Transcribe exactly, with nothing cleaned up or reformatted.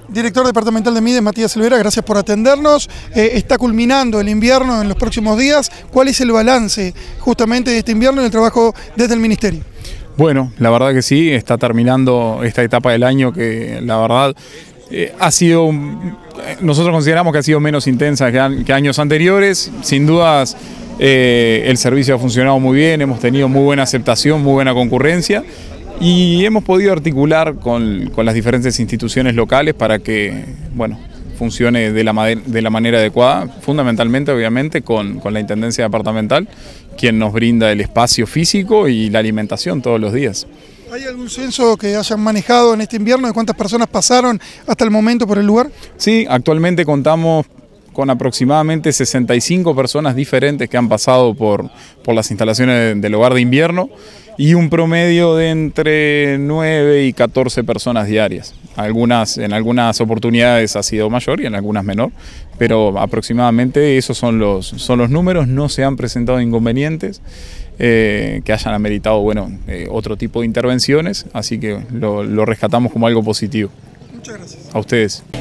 Director departamental de Mides, Matías Silvera, gracias por atendernos. Eh, está culminando el invierno en los próximos días. ¿Cuál es el balance justamente de este invierno y el trabajo desde el Ministerio? Bueno, la verdad que sí, está terminando esta etapa del año que la verdad eh, ha sido, nosotros consideramos que ha sido menos intensa que, que años anteriores. Sin dudas eh, el servicio ha funcionado muy bien, hemos tenido muy buena aceptación, muy buena concurrencia. Y hemos podido articular con, con las diferentes instituciones locales para que, bueno, funcione de la, de la manera adecuada, fundamentalmente, obviamente, con, con la Intendencia Departamental, quien nos brinda el espacio físico y la alimentación todos los días. ¿Hay algún censo que hayan manejado en este invierno de cuántas personas pasaron hasta el momento por el lugar? Sí, actualmente contamos con aproximadamente sesenta y cinco personas diferentes que han pasado por, por las instalaciones del hogar de invierno y un promedio de entre nueve y catorce personas diarias. Algunas, en algunas oportunidades ha sido mayor y en algunas menor, pero aproximadamente esos son los, son los números. No se han presentado inconvenientes eh, que hayan ameritado bueno, eh, otro tipo de intervenciones, así que lo, lo rescatamos como algo positivo. Muchas gracias. A ustedes.